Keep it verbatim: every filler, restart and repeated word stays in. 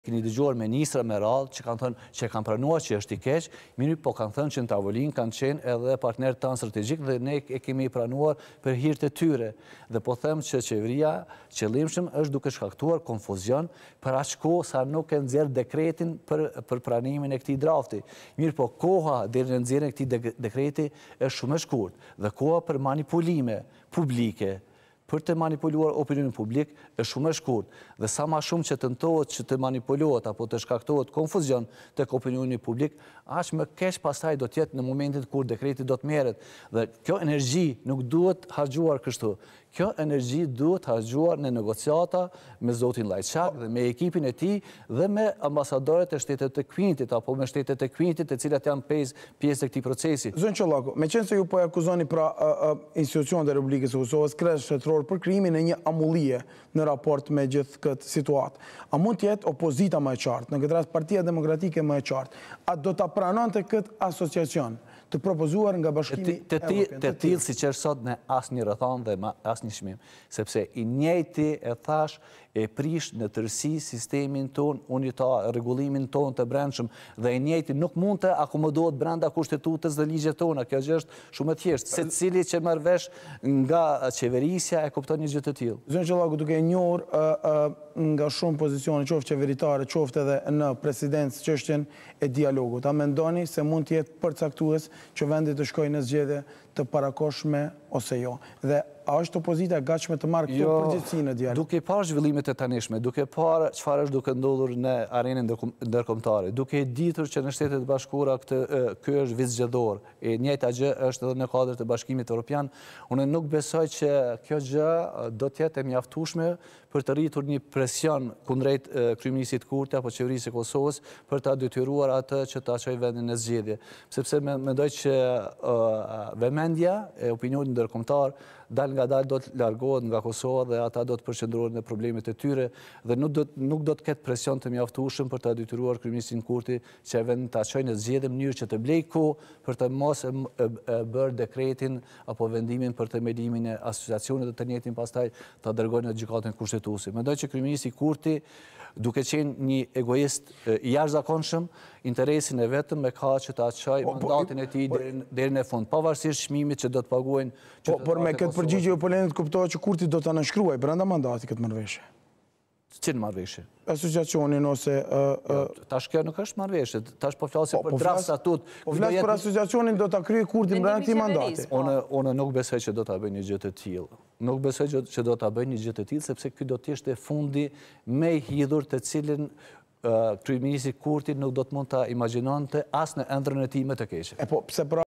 Keni dëgjuar ministra me radhë që kanë thënë që kanë pranuar që është i keq, mirë po kanë thënë që në tavolinë kanë qenë edhe partnerët tanë strategjik dhe ne e kemi pranuar për hir të tyre. Dhe po them që qeveria qëllimshëm është duke shkaktuar konfuzion për aq kohë sa nuk e nxjerr dekretin për për pranimin e këtij drafti. Mirë po koha deri në nxjerrjen e këtij dekreti është shumë e shkurtë dhe koha për manipulime publike për të manipuluar opinionin publik është shumë e shkurtë. Dhe sa ma shumë që tentohet që të manipulohet apo të shkaktohet konfuzion tek opinioni publik, aq më keq pastaj do të jetë në momentin kur dekreti do të merret. Dhe kjo energji nuk duhet harxhuar kështu. Kjo energji duhet harxhuar në negociata me zotin Llajçak dhe me ekipin e tij dhe me ambasadorët e shtetit të Kvintit apo me shtetet e Kvintit, të cilat janë pjesë e këtij procesi. Zon Çollaku, meqense se ju po e akuzoni pra institucionet e Republikës së Kosovës kresh shtetëror për krimin e një amullie në raport me gjithë këtë situatë, a mund të jetë opozita më e qartë, në këtë rast Partia Demokratike më e qartë, a do ta pranonte këtë asociacion të propozuar nga Bashkimi Evropian? Të tillë siç është sot në asnjë rrethon dhe asnjë çmim, sepse i njëjti e thash e prish në tërësi sistemin ton unitar, rregullimin ton të brendshëm dhe i njëjti nuk mund të akomodohet brenda kushtetutës dhe ligjet tona. Kjo gjë është shumë e thjeshtë. Secili që merr vesh nga qeverisja e kupton një gjë të tillë. Zon Çollaku, duke e njohur nga shumë pozicione, qoftë qeveritare, qoftë edhe në presidencë çështjen e dialogut, a mendoni se mund të jetë përcaktues që vendi të shkojë në zgjedhje të parakoshme ose jo? Dhe a është opozita e gatshme të marrë këtë përgjegjësinë e dialogut? Duke parë zhvillimet e tanishme, duke parë çfarë është duke ndodhur në arenën ndërkombëtare, duke ditur që në Shtetet e Bashkuara këtë ky është vit zgjedhor, e njëjta gjë është edhe në kuadrin e Bashkimit Evropian, unë nuk besoj që kjo gjë do të jetë e mjaftueshme për të rritur një presion kundrejt kryeministit Kurti apo qeverisë së Kosovës për ta detyruar atë që ta çojë vendin në zgjedhje, sepse mendoj që vëmendja e opinionit ndërkombëtar dal nga dal do të largohet nga Kosova dhe ata do të përqendrohen në problemet e tyre dhe nuk do nuk do të ketë presion të mjaftueshëm për ta detyruar kryeministin Kurti që vendin ta çojë në zgjedhje në mënyrë që të blej kohë për të mos bërë dekretin apo vendimin për themelimin e asociacionit dhe të njëjtin pastaj ta dërgojnë në gjykatën kushtetuese. Mendoj që kryeministi Kurti, duke qenë një egoist i jashtëzakonshëm, interesin e vetëm me ka që ta çojë mandatin e tij deri në fund, pavarësisht çmimit që do të paguajnë. Por me këtë përgjigje po lënë të kuptohet që Kurti do ta nënshkruaj brenda mandatit këtë marrëveshje. Çfarë marrëveshje? Asociacionin ose tash kjo nuk është marrëveshje, tash po flasim për draft statut. Po flas për asociacionin do ta kryejë Kurti brenda këtij mandati. Unë unë nuk besoj që do ta bëjë një gjë të tillë. Nuk besoj që do ta bëjë një gjë të tillë sepse ky do të ishte fundi më i hidhur të cilin kryeministi Kurti nuk do të mund ta imagjinonte as në ëndrrën e tij më të keqe. E po pse pra